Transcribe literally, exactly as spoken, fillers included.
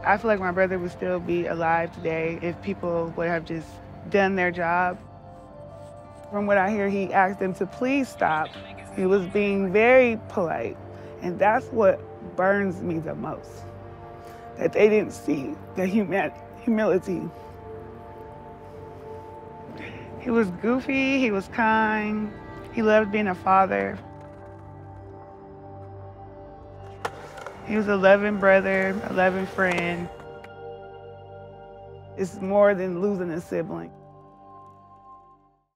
I feel like my brother would still be alive today if people would have just done their job. From what I hear, he asked them to please stop. He was being very polite. And that's what burns me the most, that they didn't see the huma humility. He was goofy, he was kind, he loved being a father. He was a loving brother, a loving friend. It's more than losing a sibling.